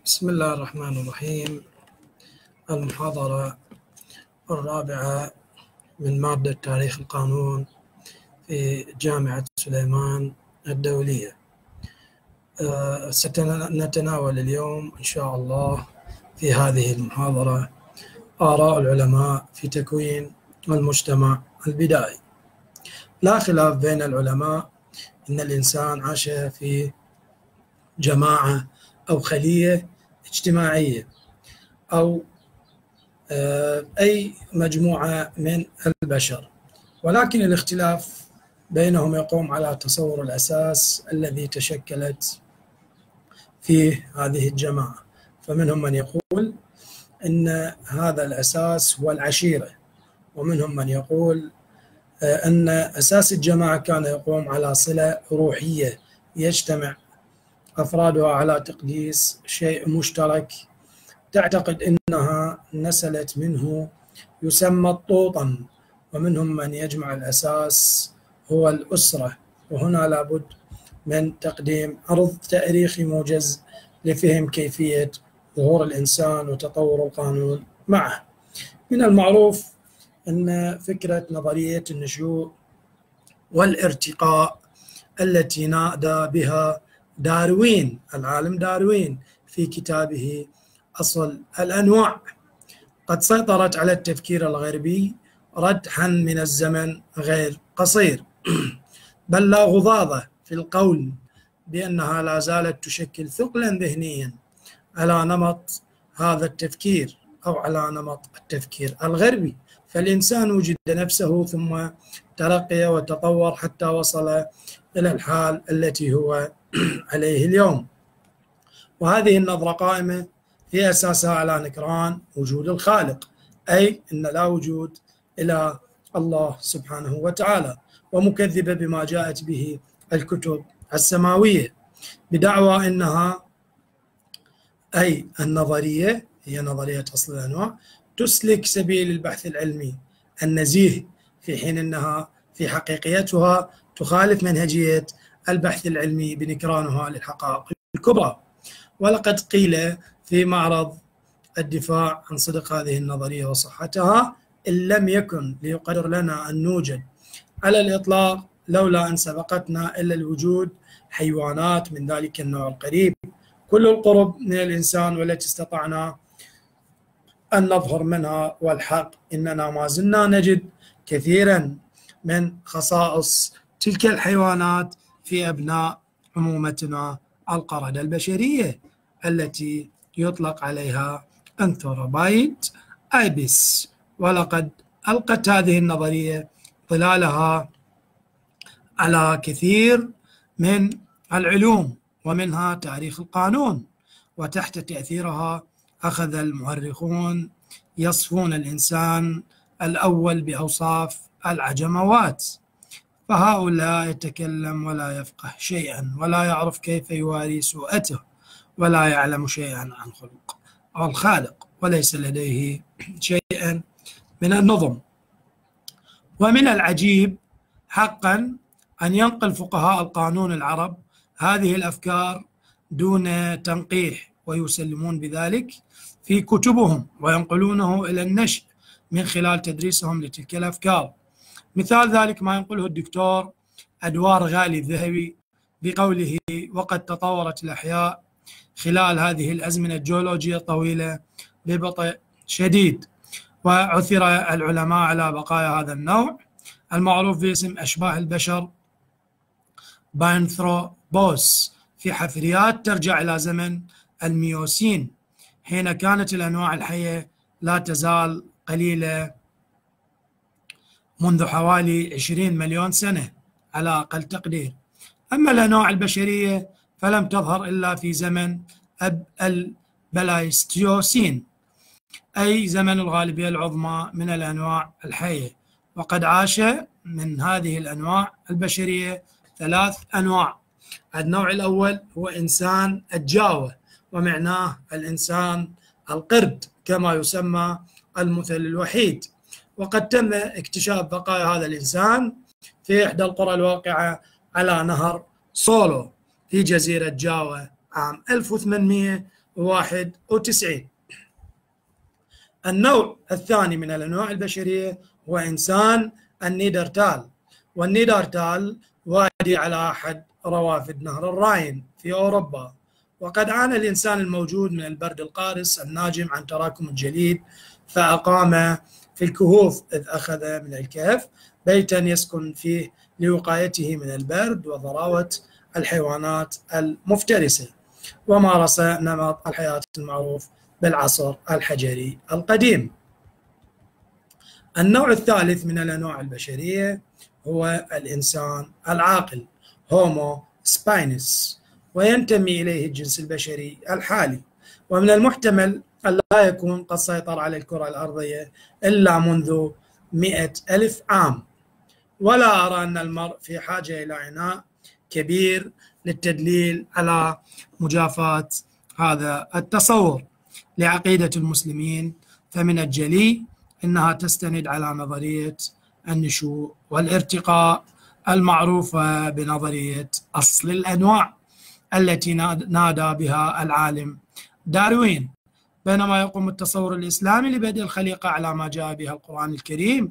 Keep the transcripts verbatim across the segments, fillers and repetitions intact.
بسم الله الرحمن الرحيم. المحاضرة الرابعة من مادة تاريخ القانون في جامعة سليمان الدولية. سنتناول اليوم إن شاء الله في هذه المحاضرة آراء العلماء في تكوين المجتمع البدائي. لا خلاف بين العلماء أن الإنسان عاش في جماعة أو خلية اجتماعية أو أي مجموعة من البشر، ولكن الاختلاف بينهم يقوم على تصور الأساس الذي تشكلت فيه هذه الجماعة. فمنهم من يقول أن هذا الأساس هو العشيرة، ومنهم من يقول أن أساس الجماعة كان يقوم على صلة روحية يجتمع أفرادها على تقديس شيء مشترك تعتقد أنها نسلت منه يسمى الطوطن. ومنهم من يجمع الأساس هو الأسرة. وهنا لابد من تقديم عرض تاريخي موجز لفهم كيفية ظهور الإنسان وتطور القانون معه. من المعروف أن فكرة نظرية النشوء والارتقاء التي نادى بها داروين، العالم داروين، في كتابه أصل الأنواع، قد سيطرت على التفكير الغربي ردحا من الزمن غير قصير، بل لا غضاضة في القول بأنها لا زالت تشكل ثقلا ذهنيا على نمط هذا التفكير أو على نمط التفكير الغربي. فالإنسان وجد نفسه ثم ترقي وتطور حتى وصل إلى الحال التي هو عليه اليوم. وهذه النظرة قائمة في أساسها على نكران وجود الخالق، أي أن لا وجود إلى الله سبحانه وتعالى، ومكذبة بما جاءت به الكتب السماوية بدعوى أنها أي النظرية هي نظرية أصل الأنواع تسلك سبيل البحث العلمي النزيه، في حين أنها في حقيقيتها تخالف منهجية البحث العلمي بنكرانها للحقائق الكبرى. ولقد قيل في معرض الدفاع عن صدق هذه النظرية وصحتها: إن لم يكن ليقرر لنا أن نوجد على الإطلاق لولا أن سبقتنا إلى الوجود حيوانات من ذلك النوع القريب كل القرب من الإنسان والتي استطعنا أن نظهر منها، والحق إننا ما زلنا نجد كثيرا من خصائص تلك الحيوانات في أبناء عمومتنا القردة البشرية التي يطلق عليها أنثروبايت أيبس. ولقد ألقت هذه النظرية ظلالها على كثير من العلوم ومنها تاريخ القانون، وتحت تأثيرها أخذ المؤرخون يصفون الإنسان الأول بأوصاف العجموات، فهؤلاء يتكلم ولا يفقه شيئا ولا يعرف كيف يواري سوءته ولا يعلم شيئا عن خلق أو الخالق، وليس لديه شيئا من النظم. ومن العجيب حقا أن ينقل فقهاء القانون العرب هذه الأفكار دون تنقيح، ويسلمون بذلك في كتبهم وينقلونه إلى النشء من خلال تدريسهم لتلك الأفكار. مثال ذلك ما ينقله الدكتور أدوار غالي الذهبي بقوله: وقد تطورت الأحياء خلال هذه الأزمنة الجيولوجية الطويلة ببطء شديد، وعثر العلماء على بقايا هذا النوع المعروف باسم أشباه البشر بانثروبوس في حفريات ترجع إلى زمن الميوسين، حين كانت الأنواع الحية لا تزال قليلة منذ حوالي عشرين مليون سنة على أقل تقدير. أما الأنواع البشرية فلم تظهر إلا في زمن البلايستيوسين، أي زمن الغالبية العظمى من الأنواع الحية. وقد عاش من هذه الأنواع البشرية ثلاث أنواع. النوع الأول هو إنسان الجاوة، ومعناه الإنسان القرد كما يسمى المثل الوحيد. وقد تم اكتشاف بقايا هذا الإنسان في إحدى القرى الواقعة على نهر سولو في جزيرة جاوا عام ألف وثمانمئة واحد وتسعين. النوع الثاني من الأنواع البشرية هو إنسان النيدرتال، والنيدرتال وادي على أحد روافد نهر الراين في أوروبا، وقد عانى الإنسان الموجود من البرد القارس الناجم عن تراكم الجليد، فأقام في الكهوف إذ أخذ من الكهف بيتا يسكن فيه لوقايته من البرد وضراوة الحيوانات المفترسة، ومارس نمط الحياة المعروف بالعصر الحجري القديم. النوع الثالث من الأنواع البشرية هو الإنسان العاقل هومو سباينس، وينتمي إليه الجنس البشري الحالي، ومن المحتمل أن لا يكون قد سيطر على الكرة الأرضية إلا منذ مئة ألف عام، ولا أرى أن المرء في حاجة إلى عناء كبير للتدليل على مجافاة هذا التصور لعقيدة المسلمين، فمن الجلي أنها تستند على نظرية النشوء والارتقاء المعروفة بنظرية أصل الأنواع التي نادى بها العالم داروين، بينما يقوم التصور الإسلامي لبدء الخليقة على ما جاء بها القرآن الكريم،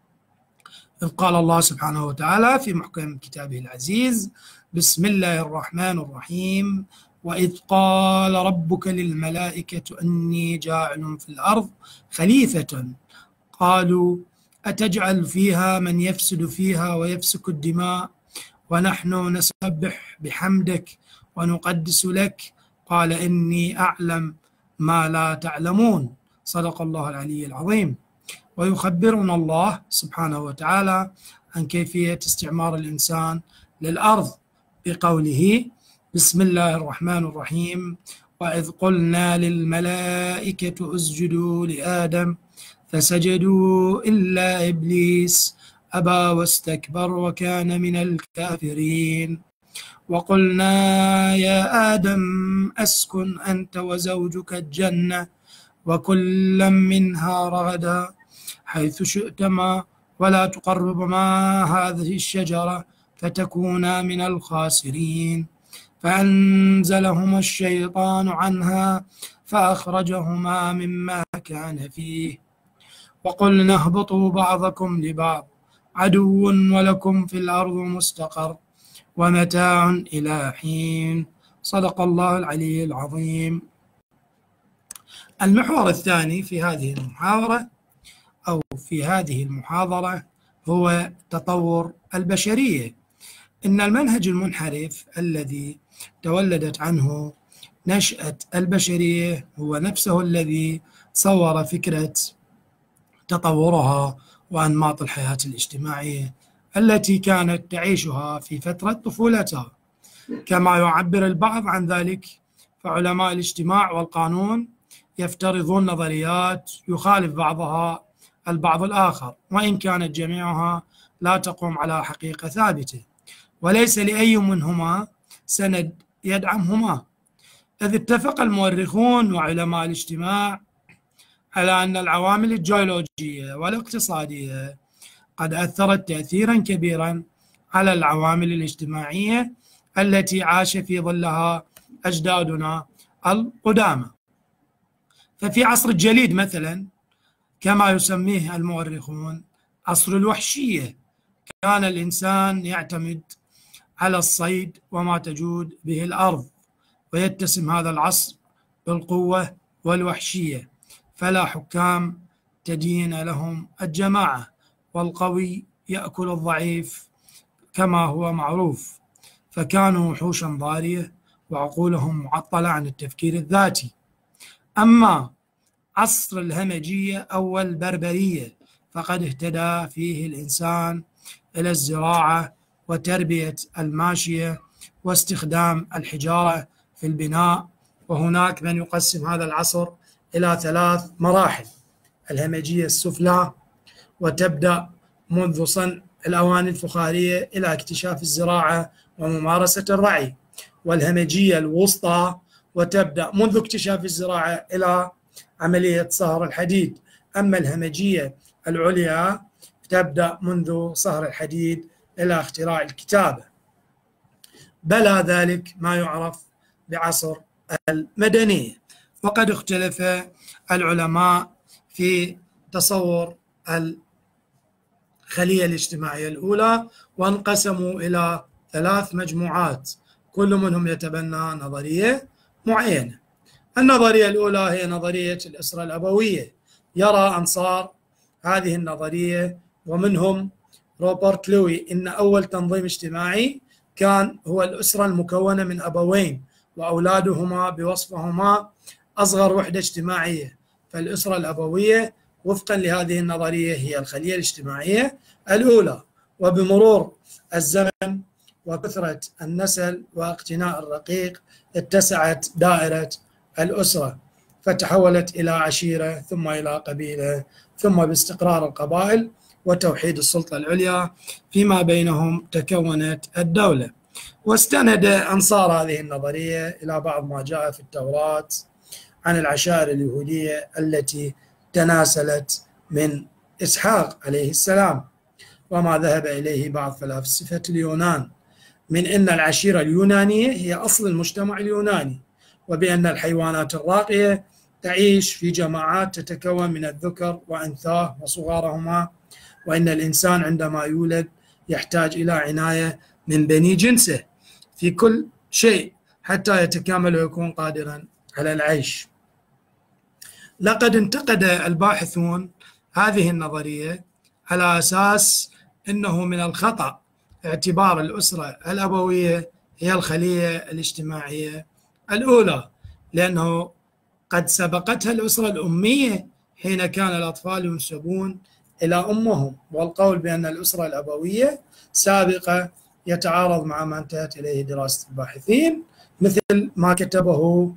إذ قال الله سبحانه وتعالى في محكم كتابه العزيز: بسم الله الرحمن الرحيم، وإذ قال ربك للملائكة إني جاعل في الأرض خليفة قالوا أتجعل فيها من يفسد فيها ويفسك الدماء ونحن نسبح بحمدك ونقدس لك قال إني أعلم ما لا تعلمون. صدق الله العلي العظيم. ويخبرنا الله سبحانه وتعالى عن كيفية استعمار الإنسان للأرض بقوله: بسم الله الرحمن الرحيم، وإذ قلنا للملائكة اسجدوا لآدم فسجدوا إلا إبليس أبى واستكبر وكان من الكافرين، وقلنا يا آدم أسكن أنت وزوجك الجنة وكلا منها رغدا حيث شئتما ولا تقربا هذه الشجرة فتكونا من الخاسرين، فأنزلهما الشيطان عنها فأخرجهما مما كان فيه، وقلنا اهبطوا بعضكم لبعض عدو ولكم في الأرض مستقر ومتاع إلى حين. صدق الله العلي العظيم. المحور الثاني في هذه المحاورة أو في هذه المحاضرة هو تطور البشرية. إن المنهج المنحرف الذي تولدت عنه نشأة البشرية هو نفسه الذي صور فكرة تطورها وأنماط الحياة الاجتماعية التي كانت تعيشها في فترة طفولتها، كما يعبر البعض عن ذلك فعلماء الاجتماع والقانون يفترضون نظريات يخالف بعضها البعض الآخر، وإن كانت جميعها لا تقوم على حقيقة ثابتة، وليس لأي منهما سند يدعمهما، إذ اتفق المؤرخون وعلماء الاجتماع على أن العوامل الجيولوجية والاقتصادية قد أثرت تأثيرا كبيرا على العوامل الاجتماعية التي عاش في ظلها أجدادنا القدامى. ففي عصر الجليد مثلا، كما يسميه المؤرخون عصر الوحشية، كان الإنسان يعتمد على الصيد وما تجود به الأرض، ويتسم هذا العصر بالقوة والوحشية، فلا حكام تدين لهم الجماعة، والقوي يأكل الضعيف كما هو معروف، فكانوا وحوشا ضارية وعقولهم معطلة عن التفكير الذاتي. أما عصر الهمجية أو البربرية فقد اهتدى فيه الإنسان إلى الزراعة وتربية الماشية واستخدام الحجارة في البناء، وهناك من يقسم هذا العصر إلى ثلاث مراحل: الهمجية السفلى، وتبدأ منذ صنع الأواني الفخارية إلى اكتشاف الزراعة وممارسة الرعي، والهمجية الوسطى، وتبدأ منذ اكتشاف الزراعة إلى عملية صهر الحديد. أما الهمجية العليا تبدأ منذ صهر الحديد إلى اختراع الكتابة. بلى ذلك ما يعرف بعصر المدنية. وقد اختلف العلماء في تصور الخلية الاجتماعية الأولى، وانقسموا إلى ثلاث مجموعات كل منهم يتبنى نظرية معينة. النظرية الأولى هي نظرية الأسرة الأبوية. يرى أنصار هذه النظرية ومنهم روبرت لوي إن أول تنظيم اجتماعي كان هو الأسرة المكونة من أبوين وأولادهما بوصفهما أصغر وحدة اجتماعية، فالأسرة الأبوية وفقا لهذه النظرية هي الخلية الاجتماعية الأولى. وبمرور الزمن وكثرة النسل واقتناء الرقيق اتسعت دائرة الأسرة فتحولت إلى عشيرة ثم إلى قبيلة ثم باستقرار القبائل وتوحيد السلطة العليا فيما بينهم تكونت الدولة. واستند أنصار هذه النظرية إلى بعض ما جاء في التوراة عن العشائر اليهودية التي تناسلت من إسحاق عليه السلام، وما ذهب إليه بعض فلاسفة اليونان من أن العشيرة اليونانية هي أصل المجتمع اليوناني، وبأن الحيوانات الراقية تعيش في جماعات تتكون من الذكر وأنثاه وصغارهما، وأن الإنسان عندما يولد يحتاج إلى عناية من بني جنسه في كل شيء حتى يتكامل ويكون قادرا على العيش. لقد انتقد الباحثون هذه النظرية على أساس أنه من الخطأ اعتبار الأسرة الأبوية هي الخلية الاجتماعية الأولى، لأنه قد سبقتها الأسرة الأمية حين كان الأطفال ينسبون إلى أمهم، والقول بأن الأسرة الأبوية سابقة يتعارض مع ما انتهت إليه دراسة الباحثين، مثل ما كتبه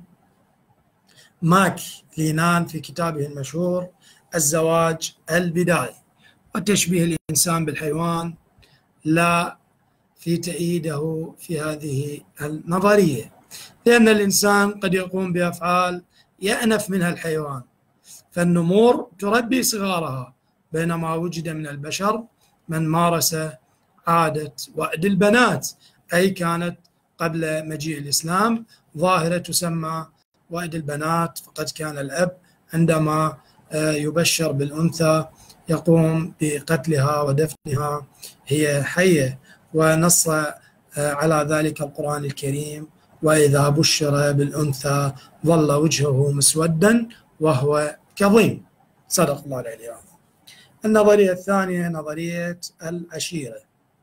ماك لينان في كتابه المشهور الزواج البدائي وتشبيه الإنسان بالحيوان، لا في تأييده في هذه النظرية، لأن الإنسان قد يقوم بأفعال يأنف منها الحيوان، فالنمور تربي صغارها، بينما وجد من البشر من مارس عادة وأد البنات، أي كانت قبل مجيء الإسلام ظاهرة تسمى وأد البنات، فقد كان الأب عندما يبشر بالأنثى يقوم بقتلها ودفنها هي حية، ونص على ذلك القرآن الكريم: وإذا بشر بالأنثى ظل وجهه مسودا وهو كظيم. صدق الله العلي العظيم. النظرية الثانية نظرية العشيرة،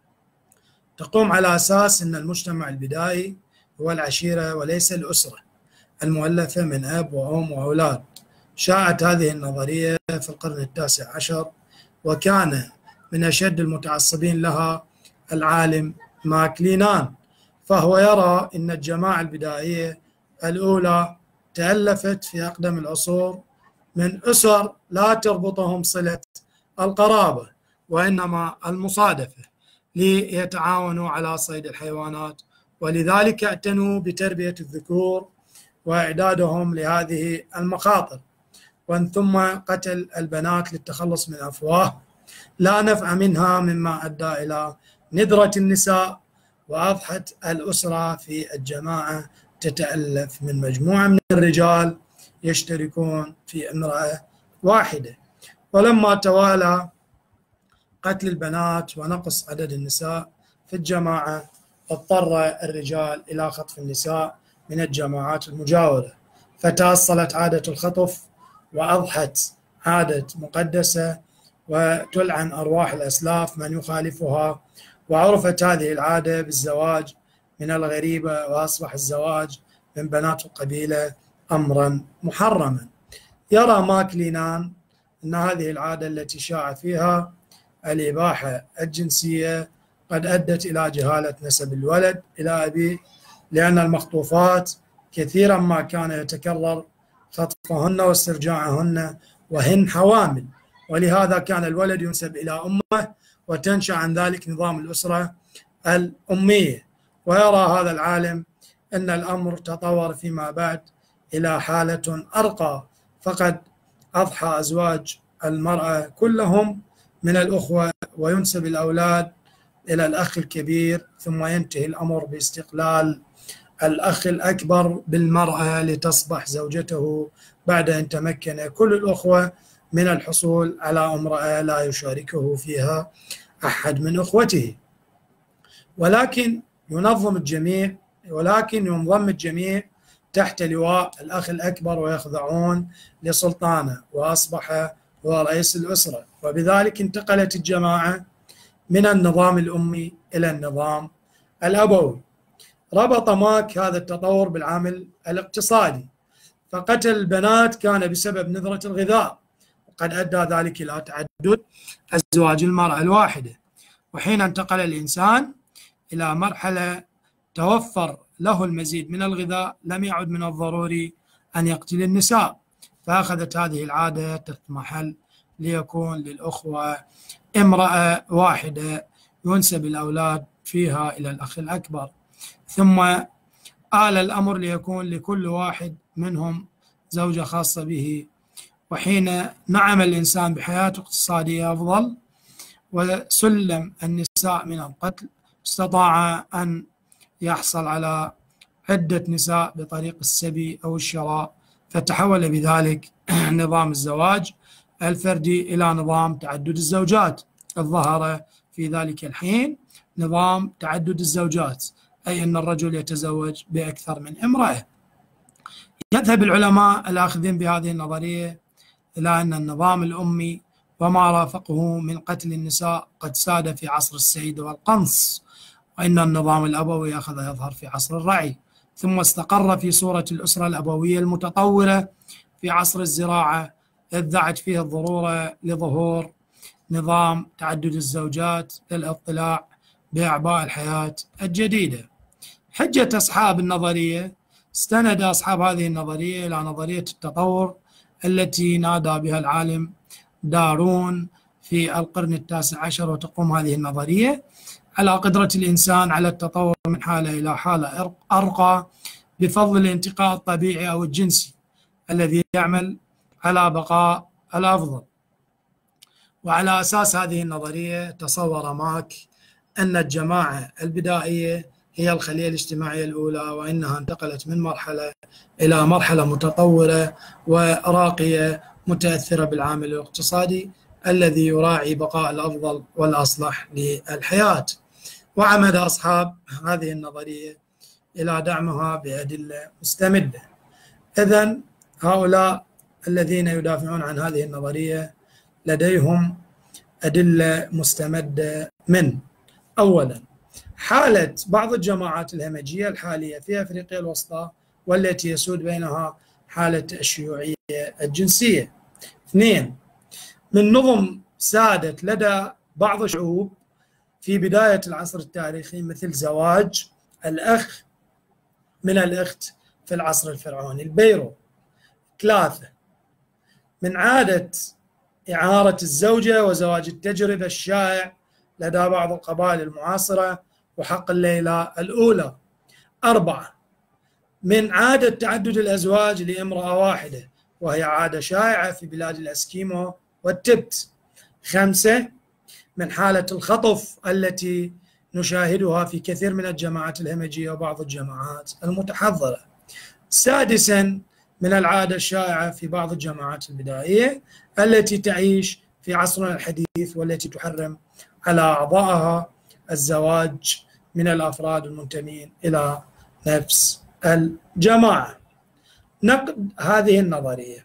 تقوم على أساس أن المجتمع البدائي هو العشيرة وليس الأسرة المؤلفة من أب وأم وأولاد. شاعت هذه النظرية في القرن التاسع عشر، وكان من أشد المتعصبين لها العالم ماك لينان، فهو يرى أن الجماعة البدائية الأولى تألفت في أقدم العصور من أسر لا تربطهم صلة القرابة وإنما المصادفة ليتعاونوا على صيد الحيوانات، ولذلك اعتنوا بتربية الذكور وإعدادهم لهذه المخاطر، ومن ثم قتل البنات للتخلص من أفواه لا نفع منها، مما أدى إلى ندرة النساء، وأضحت الأسرة في الجماعة تتألف من مجموعة من الرجال يشتركون في امرأة واحدة. ولما توالى قتل البنات ونقص عدد النساء في الجماعة، اضطر الرجال إلى خطف النساء من الجماعات المجاورة، فتأصلت عادة الخطف وأضحت عادة مقدسة وتلعن أرواح الأسلاف من يخالفها، وعرفت هذه العادة بالزواج من الغريبة، وأصبح الزواج من بنات القبيلة أمرا محرما. يرى ماك لينان أن هذه العادة التي شاع فيها الإباحة الجنسية قد أدت إلى جهالة نسب الولد إلى أبيه، لأن المخطوفات كثيرا ما كان يتكرر خطفهن واسترجاعهن وهن حوامل، ولهذا كان الولد ينسب إلى أمه وتنشأ عن ذلك نظام الأسرة الأمية. ويرى هذا العالم أن الأمر تطور فيما بعد إلى حالة أرقى، فقد أضحى أزواج المرأة كلهم من الأخوة وينسب الأولاد إلى الأخ الكبير، ثم ينتهي الأمر باستقلال الأخ الأكبر بالمرأة لتصبح زوجته بعد أن تمكن كل الأخوة من الحصول على امرأة لا يشاركه فيها أحد من أخوته. ولكن ينظم الجميع ولكن ينضم الجميع تحت لواء الأخ الأكبر ويخضعون لسلطانه، وأصبح هو رئيس الأسرة، وبذلك انتقلت الجماعة من النظام الأمي إلى النظام الأبوي. ربط ماك هذا التطور بالعامل الاقتصادي، فقتل البنات كان بسبب نذرة الغذاء، وقد أدى ذلك إلى تعدد أزواج المرأة الواحدة. وحين انتقل الإنسان إلى مرحلة توفر له المزيد من الغذاء لم يعد من الضروري أن يقتل النساء، فأخذت هذه العادة تضمحل ليكون للأخوة امرأة واحدة ينسب الأولاد فيها إلى الأخ الأكبر، ثم آل الأمر ليكون لكل واحد منهم زوجة خاصة به. وحين نعم الإنسان بحياة اقتصادية أفضل وسلم النساء من القتل، استطاع أن يحصل على عدة نساء بطريق السبي أو الشراء، فتحول بذلك نظام الزواج الفردي إلى نظام تعدد الزوجات. ظهر في ذلك الحين نظام تعدد الزوجات، أي أن الرجل يتزوج بأكثر من امرأة. يذهب العلماء الآخذين بهذه النظرية إلى أن النظام الأمي وما رافقه من قتل النساء قد ساد في عصر السيد والقنص، وإن النظام الأبوي أخذ يظهر في عصر الرعي، ثم استقر في صورة الأسرة الأبوية المتطورة في عصر الزراعة، إذ دعت فيه الضرورة لظهور نظام تعدد الزوجات للاطلاع بأعباء الحياة الجديدة. حجة أصحاب النظرية، استند أصحاب هذه النظرية إلى نظرية التطور التي نادى بها العالم دارون في القرن التاسع عشر، وتقوم هذه النظرية على قدرة الإنسان على التطور من حالة إلى حالة أرقى بفضل الانتقاء الطبيعي أو الجنسي الذي يعمل على بقاء الأفضل. وعلى أساس هذه النظرية تصور ماك أن الجماعة البدائية هي الخلية الاجتماعية الأولى، وإنها انتقلت من مرحلة إلى مرحلة متطورة وراقية متأثرة بالعامل الاقتصادي الذي يراعي بقاء الأفضل والأصلح للحياة. وعمد أصحاب هذه النظرية إلى دعمها بأدلة مستمدة. إذن هؤلاء الذين يدافعون عن هذه النظرية لديهم أدلة مستمدة من: أولا، حالة بعض الجماعات الهمجية الحالية في أفريقيا الوسطى والتي يسود بينها حالة الشيوعية الجنسية. اثنين، من نظم سادت لدى بعض الشعوب في بداية العصر التاريخي مثل زواج الأخ من الأخت في العصر الفرعوني البيرو. ثلاثة، من عادة إعارة الزوجة وزواج التجربة الشائع لدى بعض القبائل المعاصرة وحق الليلة الأولى. أربعة، من عادة تعدد الأزواج لامرأة واحدة، وهي عادة شائعة في بلاد الأسكيمو والتبت. خمسة، من حالة الخطف التي نشاهدها في كثير من الجماعات الهمجية وبعض الجماعات المتحضرة. سادسا، من العادة الشائعة في بعض الجماعات البدائية التي تعيش في عصرنا الحديث والتي تحرم على أعضائها الزواج من الأفراد المنتمين إلى نفس الجماعة. نقد هذه النظرية،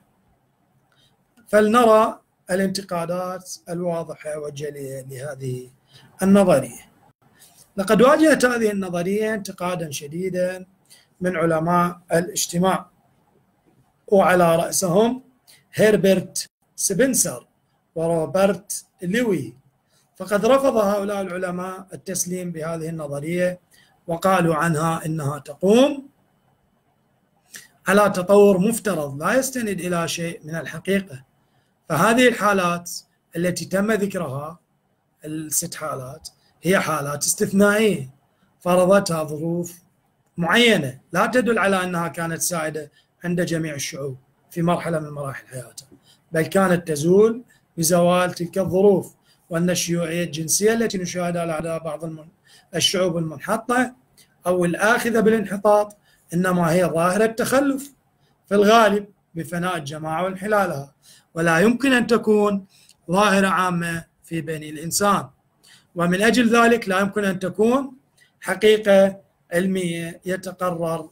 فلنرى الانتقادات الواضحة والجلية لهذه النظرية. لقد واجهت هذه النظرية انتقادا شديدا من علماء الاجتماع، وعلى رأسهم هيربرت سبنسر وروبرت لوي، فقد رفض هؤلاء العلماء التسليم بهذه النظرية، وقالوا عنها إنها تقوم على تطور مفترض لا يستند إلى شيء من الحقيقة. فهذه الحالات التي تم ذكرها، الست حالات، هي حالات استثنائية فرضتها ظروف معينة لا تدل على أنها كانت سائدة عند جميع الشعوب في مرحلة من مراحل حياتها، بل كانت تزول بزوال تلك الظروف. وأن الشيوعية الجنسية التي نشاهدها لدى بعض الشعوب المنحطة أو الآخذة بالانحطاط إنما هي ظاهرة تخلف في الغالب بفناء الجماعة وانحلالها، ولا يمكن أن تكون ظاهرة عامة في بني الإنسان، ومن أجل ذلك لا يمكن أن تكون حقيقة علمية يتقرر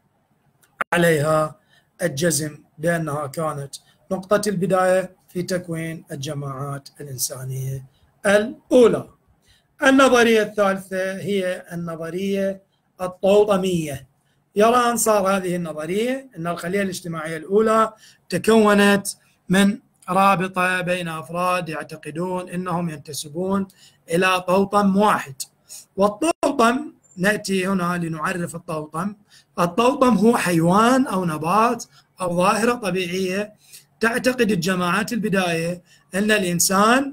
عليها الجزم بأنها كانت نقطة البداية في تكوين الجماعات الإنسانية الأولى. النظرية الثالثة هي النظرية الطوطمية. يرى أنصار هذه النظرية أن الخلية الاجتماعية الأولى تكونت من رابطة بين أفراد يعتقدون أنهم ينتسبون إلى طوطم واحد. والطوطم، نأتي هنا لنعرف الطوطم. الطوطم هو حيوان أو نبات أو ظاهرة طبيعية تعتقد الجماعات البداية أن الإنسان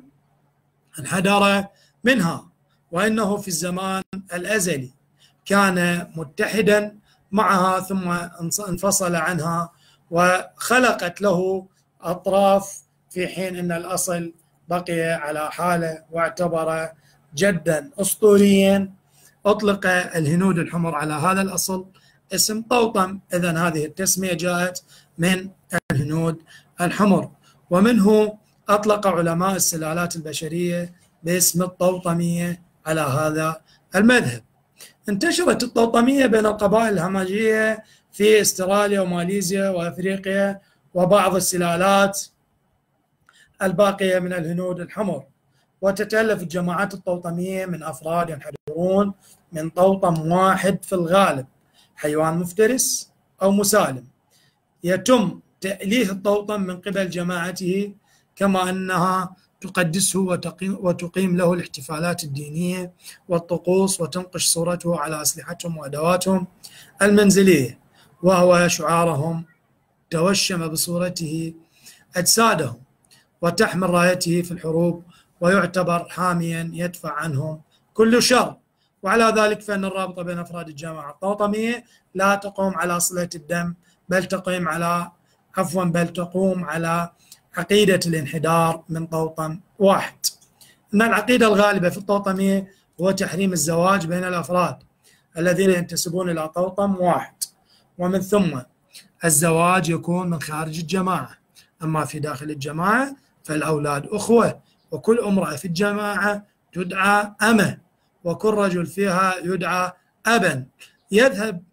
انحدر منها، وأنه في الزمان الأزلي كان متحدا معها ثم انفصل عنها وخلقت له أطراف، في حين أن الأصل بقي على حاله، واعتبر جدا أسطوريا أطلق الهنود الحمر على هذا الأصل اسم طوطم. إذن هذه التسمية جاءت من الهنود الحمر، ومنه أطلق علماء السلالات البشرية باسم الطوطمية على هذا المذهب. انتشرت الطوطمية بين القبائل الهمجية في استراليا وماليزيا وأفريقيا وبعض السلالات الباقية من الهنود الحمر، وتتألف الجماعات الطوطمية من أفراد ينحدرون من طوطم واحد في الغالب، حيوان مفترس أو مسالم، يتم تأليه الطوطم من قبل جماعته، كما أنها تقدسه وتقيم له الاحتفالات الدينية والطقوس، وتنقش صورته على أسلحتهم وأدواتهم المنزلية، وهو شعارهم توشم بصورته أجسادهم، وتحمل رايته في الحروب، ويعتبر حاميا يدفع عنهم كل شر. وعلى ذلك فإن الرابطة بين أفراد الجماعة الطوطمية لا تقوم على صلة الدم، بل تقوم على عفوا بل تقوم على عقيدة الانحدار من طوطم واحد. إن العقيدة الغالبة في الطوطمية هو تحريم الزواج بين الأفراد الذين ينتسبون إلى طوطم واحد، ومن ثم الزواج يكون من خارج الجماعة. أما في داخل الجماعة فالأولاد أخوة، وكل امرأة في الجماعة تدعى أمة، وكل رجل فيها يدعى أبا. يذهب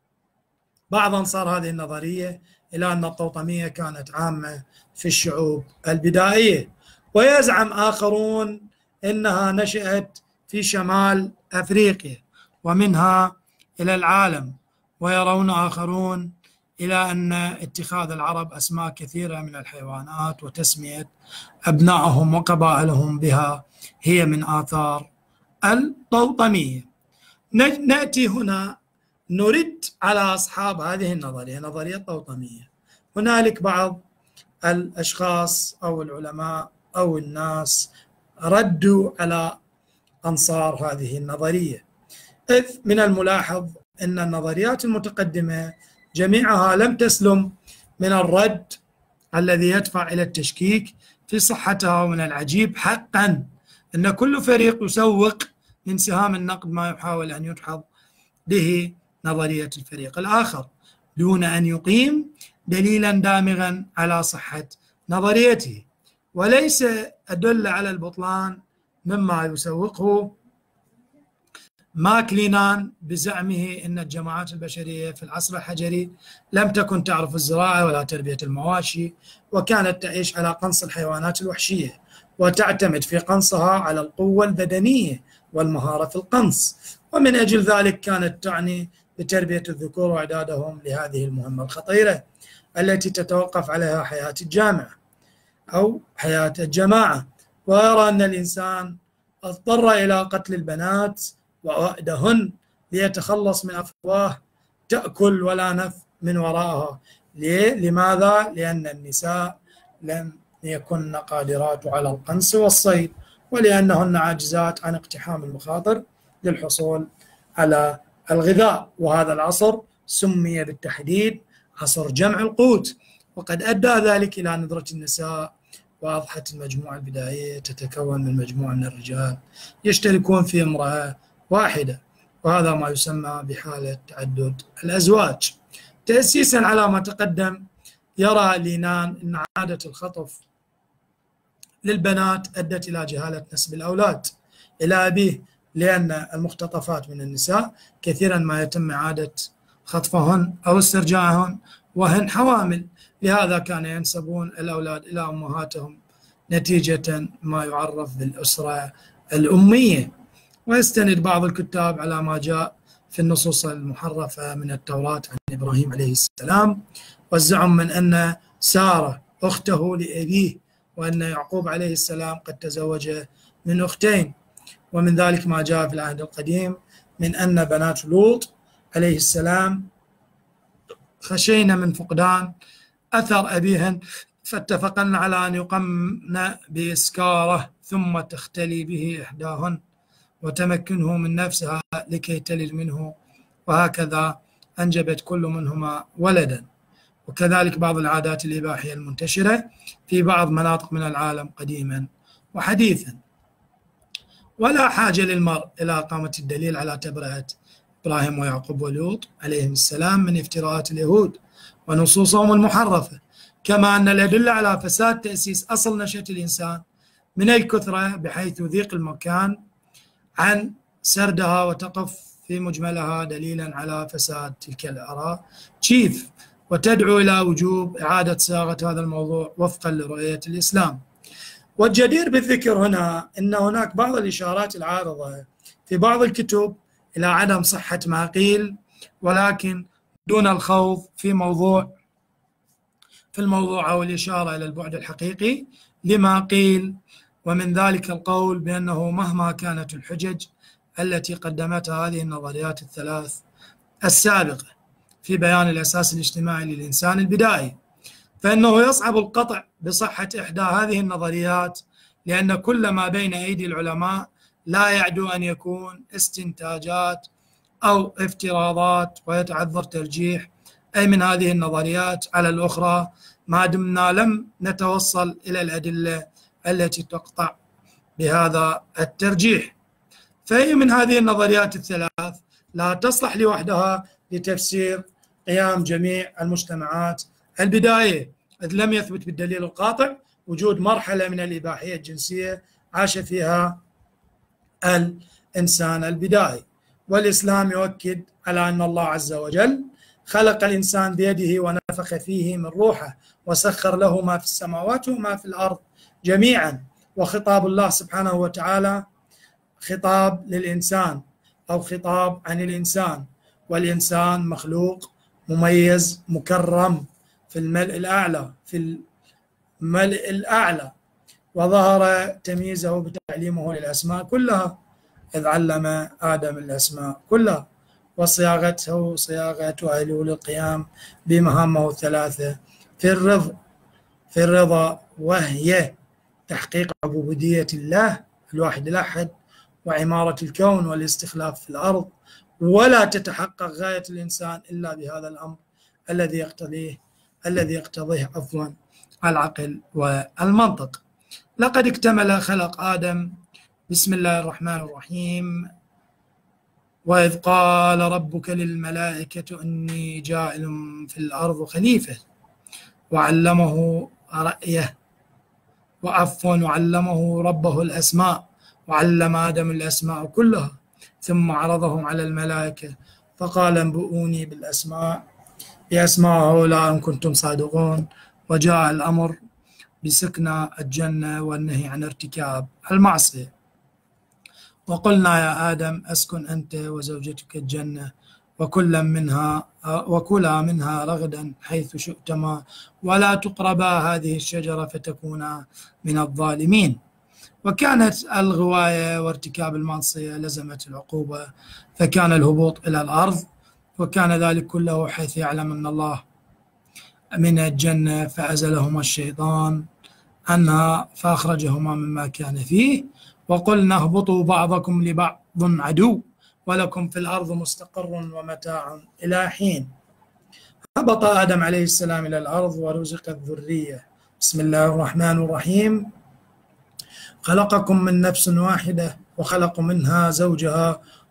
بعض أنصار هذه النظرية إلى أن الطوطمية كانت عامة في الشعوب البدائية، ويزعم آخرون أنها نشأت في شمال أفريقيا ومنها إلى العالم، ويرون آخرون إلى أن اتخاذ العرب أسماء كثيرة من الحيوانات وتسمية أبنائهم وقبائلهم بها هي من آثار الطوطمية. نأتي هنا نرد على أصحاب هذه النظرية، نظرية الطوطمية. هنالك بعض الأشخاص أو العلماء أو الناس ردوا على أنصار هذه النظرية، إذ من الملاحظ أن النظريات المتقدمة جميعها لم تسلم من الرد الذي يدفع إلى التشكيك في صحتها. ومن العجيب حقا أن كل فريق يسوق من سهام النقد ما يحاول أن يدحض به نظرية الفريق الآخر، دون أن يقيم دليلا دامغا على صحة نظريته، وليس أدل على البطلان مما يسوقه ماكلينان بزعمه أن الجماعات البشرية في العصر الحجري لم تكن تعرف الزراعة ولا تربية المواشي، وكانت تعيش على قنص الحيوانات الوحشية، وتعتمد في قنصها على القوة البدنية والمهارة في القنص، ومن أجل ذلك كانت تعني بتربية الذكور وإعدادهم لهذه المهمة الخطيرة التي تتوقف عليها حياة الجامعة أو حياة الجماعة. ويرى أن الإنسان اضطر إلى قتل البنات ووأدهن ليتخلص من أفواه تأكل ولا نف من وراءها. ليه؟ لماذا؟ لأن النساء لم يكن قادرات على القنص والصيد، ولأنهن عاجزات عن اقتحام المخاطر للحصول على الغذاء. وهذا العصر سمي بالتحديد عصر جمع القوت، وقد أدى ذلك إلى ندرة النساء، وأضحت المجموعة البدائية تتكون من مجموعة من الرجال يشتركون في امرأة واحدة، وهذا ما يسمى بحالة تعدد الأزواج. تأسيسا على ما تقدم، يرى لينان أن عادة الخطف للبنات أدت إلى جهالة نسب الأولاد إلى أبيه، لأن المختطفات من النساء كثيرا ما يتم إعادة خطفهن أو استرجاعهن وهن حوامل، لهذا كان ينسبون الأولاد إلى أمهاتهم نتيجة ما يعرف بالأسرة الأمية. ويستند بعض الكتاب على ما جاء في النصوص المحرفة من التوراة عن إبراهيم عليه السلام، والزعم من أن سارة أخته لأبيه، وأن يعقوب عليه السلام قد تزوج من أختين. ومن ذلك ما جاء في العهد القديم من أن بنات لوط عليه السلام خشين من فقدان أثر أبيهن، فاتفقن على أن يقمن بإسكاره ثم تختلي به إحداهن وتمكنه من نفسها لكي تلد منه، وهكذا أنجبت كل منهما ولدا. وكذلك بعض العادات الإباحية المنتشرة في بعض مناطق من العالم قديما وحديثا. ولا حاجة للمرء إلى إقامة الدليل على تبرئة إبراهيم ويعقوب ولوط عليهم السلام من افتراءات اليهود ونصوصهم المحرفة، كما أن الأدلة على فساد تأسيس أصل نشأة الإنسان من الكثرة بحيث يضيق المكان عن سردها وتقف في مجملها دليلا على فساد تلك الآراء كيف، وتدعو إلى وجوب إعادة صياغة هذا الموضوع وفقا لرؤية الإسلام. والجدير بالذكر هنا أن هناك بعض الإشارات العارضة في بعض الكتب إلى عدم صحة ما قيل، ولكن دون الخوض في موضوع في الموضوع أو الإشارة إلى البعد الحقيقي لما قيل، ومن ذلك القول بأنه مهما كانت الحجج التي قدمتها هذه النظريات الثلاث السابقة في بيان الأساس الاجتماعي للإنسان البدائي، فإنه يصعب القطع بصحة إحدى هذه النظريات، لأن كل ما بين أيدي العلماء لا يعدو أن يكون استنتاجات أو افتراضات، ويتعذر ترجيح أي من هذه النظريات على الأخرى ما دمنا لم نتوصل إلى الأدلة التي تقطع بهذا الترجيح. فهي من هذه النظريات الثلاث لا تصلح لوحدها لتفسير قيام جميع المجتمعات البدائية، إذ لم يثبت بالدليل القاطع وجود مرحلة من الإباحية الجنسية عاش فيها الإنسان البدائي. والإسلام يؤكد على أن الله عز وجل خلق الإنسان بيده ونفخ فيه من روحه وسخر له ما في السماوات وما في الأرض جميعا، وخطاب الله سبحانه وتعالى خطاب للإنسان أو خطاب عن الإنسان، والإنسان مخلوق مميز مكرم في الملء الأعلى في الملء الأعلى، وظهر تمييزه بتعليمه للأسماء كلها، إذ علم آدم الأسماء كلها، وصياغته صياغة أهله للقيام بمهامه الثلاثة في الرضا في الرضا وهي تحقيق عبودية الله الواحد الأحد وعمارة الكون والاستخلاف في الأرض، ولا تتحقق غاية الإنسان إلا بهذا الأمر الذي يقتضيه الذي يقتضيه عفوا العقل والمنطق. لقد اكتمل خلق آدم. بسم الله الرحمن الرحيم. وإذ قال ربك للملائكة إني جاعل في الأرض خليفة، وعلمه رأيه وعفوا وعلمه ربه الأسماء، وعلم آدم الأسماء كلها ثم عرضهم على الملائكة فقال انبئوني بالأسماء بأسماء هؤلاء إن كنتم صادقون. وجاء الأمر بسكن الجنة والنهي عن ارتكاب المعصية. وقلنا يا آدم أسكن أنت وزوجتك الجنة وكلا منها وكلا منها رغدا حيث شئتما ولا تقربا هذه الشجرة فتكونا من الظالمين. وكانت الغواية وارتكاب المعصية لزمت العقوبة، فكان الهبوط إلى الأرض، وكان ذلك كله حيث يعلم أن الله من الجنة فأزلهما الشيطان عنها فأخرجهما مما كان فيه، وقلنا اهبطوا بعضكم لبعض عدو ولكم في الأرض مستقر ومتاع إلى حين. هبط آدم عليه السلام إلى الأرض ورزق الذرية. بسم الله الرحمن الرحيم. خلقكم من نفس واحدة وخلق منها زوجها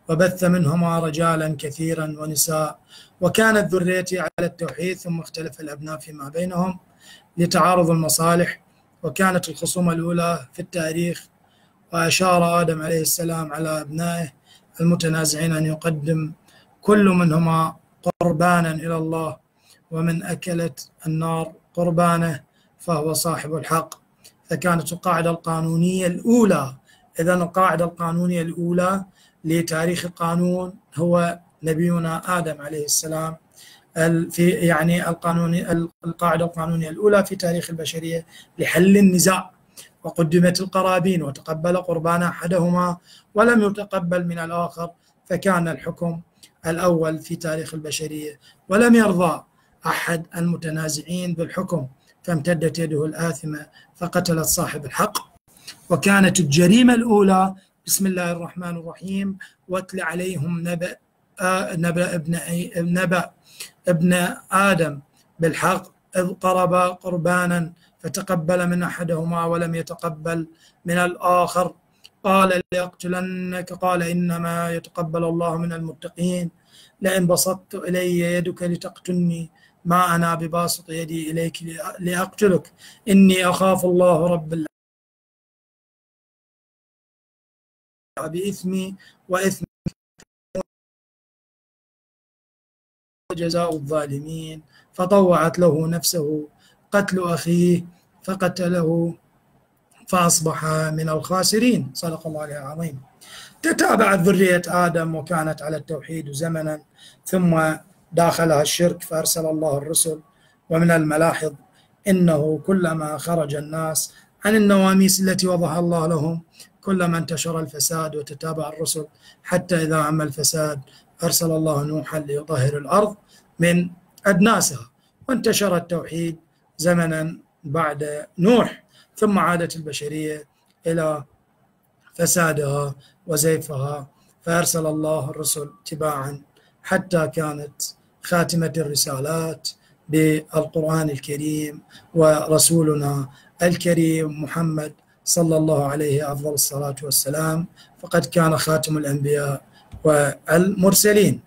وبث منهما رجالا كثيرا ونساء، وكانت ذريته على التوحيد، ثم اختلف الأبناء فيما بينهم لتعارض المصالح. وكانت الخصومة الأولى في التاريخ، وأشار آدم عليه السلام على أبنائه المتنازعين أن يقدم كل منهما قربانا إلى الله، ومن أكلت النار قربانه فهو صاحب الحق. فكانت القاعدة القانونية الأولى، إذن القاعدة القانونية الأولى لتاريخ القانون هو نبينا آدم عليه السلام. في يعني القانون القاعدة القانونية الأولى في تاريخ البشرية لحل النزاع، وقدمت القرابين وتقبل قربان أحدهما ولم يتقبل من الآخر، فكان الحكم الأول في تاريخ البشرية، ولم يرضى أحد المتنازعين بالحكم، فامتدت يده الآثمة فقتلت صاحب الحق. وكانت الجريمة الأولى بسم الله الرحمن الرحيم: واتل عليهم نبأ آه نبأ ابن نبأ ابن آدم بالحق إذ قربا قربانا فتقبل من أحدهما ولم يتقبل من الآخر، قال ليقتلنك قال إنما يتقبل الله من المتقين، لئن بسطت إلي يدك لتقتلني ما أنا بباسط يدي إليك لأقتلك إني أخاف الله رب العالمين بإثمي وإثم جزاء الظالمين. فطوعت له نفسه قتل أخيه فقتله فأصبح من الخاسرين. صدق الله العظيم. تتابعت ذرية آدم وكانت على التوحيد زمنا، ثم داخلها الشرك فأرسل الله الرسل. ومن الملاحظ إنه كلما خرج الناس عن النواميس التي وضعها الله لهم كلما انتشر الفساد وتتابع الرسل، حتى إذا عم الفساد أرسل الله نوحا ليطهر الأرض من أدناسها، وانتشر التوحيد زمنا بعد نوح، ثم عادت البشرية إلى فسادها وزيفها، فأرسل الله الرسل تباعا حتى كانت خاتمة الرسالات بالقرآن الكريم، ورسولنا الكريم محمد صلى الله عليه أفضل الصلاة والسلام، فقد كان خاتم الأنبياء والمرسلين.